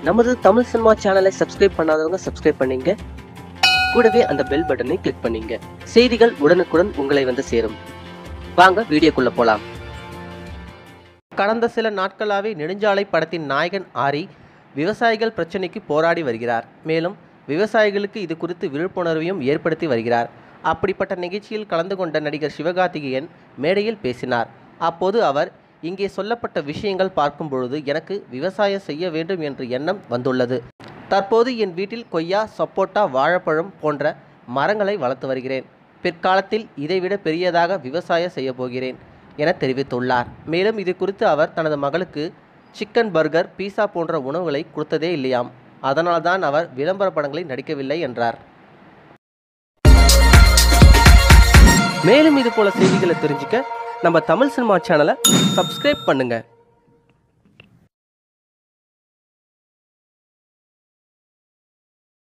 நமது தமிழ் சினிமா சேனலை சப்ஸ்கிரைப் பண்ணாதவங்க சப்ஸ்கிரைப் பண்ணீங்க. கூடவே அந்த பெல் பட்டனை கிளிக் பண்ணீங்க. செய்திகள் உடனுக்குடன் உங்களை வந்து சேரும். வாங்க வீடியோக்குள்ள போலாம். கடந்த சில நாட்களாகவே நெடுஞ்சாலை படத்தின் நாயகன் ஆரி விவசாயிகள் பிரச்சனைக்கு போராடி வருகிறார். மேலும் விவசாயிகளுக்கு இது குறித்து விழிப்புணர்வையும் ஏற்படுத்தி வருகிறார். அப்படிப்பட்ட நிகழ்ச்சியில் கலந்து கொண்ட நடிகர் சிவகார்த்திகேயன் மேடையில் பேசினார். அப்போது அவர், இங்கே சொல்லப்பட்ட விஷயங்கள் பார்க்கும் பொழுது எனக்கு விவசாயம் செய்ய வேண்டும் என்ற எண்ணம் வந்துள்ளது. தற்போது என் வீட்டில் கொய்யா, சப்போட்டா, வாழைப்பழம் போன்ற மரங்களை வளர்த்து வருகிறேன். பிற்காலத்தில் இதைவிட பெரியதாக விவசாயம் செய்ய போகிறேன் என தெரிவித்துள்ளார். மேலும் இது குறித்து அவர் தனது மகளுக்கு சிக்கன், பர்கர், பீஸா போன்ற உணவுகளை கொடுத்ததே இல்லையாம். அதனால்தான் அவர் விளம்பர படங்களில் நடிக்கவில்லை என்றார். மேலும் இது போல செய்திகளை தெரிஞ்சுக்க நம்ம தமிழ் சினிமா சேனலை சப்ஸ்கிரைப் பண்ணுங்க.